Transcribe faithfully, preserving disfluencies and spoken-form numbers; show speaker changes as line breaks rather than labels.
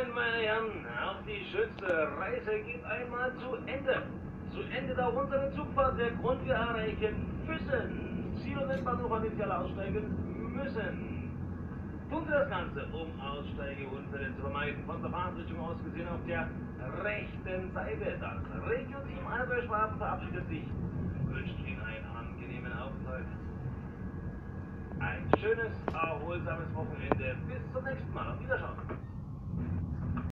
Moin, meine Herren, auch die schönste Reise geht einmal zu Ende. Zu Ende der unsere Zugfahrt, der Grund wir erreichen müssen. Ziel und Endbahnhof an initial aussteigen müssen. Tun Sie das Ganze, um Aussteigeunfälle zu vermeiden. Von der Fahrtrichtung aus gesehen auf der rechten Seite. Das Regio-Team Alberschwaben verabschiedet sich und wünscht Ihnen einen angenehmen Aufenthalt. Ein schönes, erholsames Wochenende. Bis zum nächsten Mal. Auf Wiederschauen.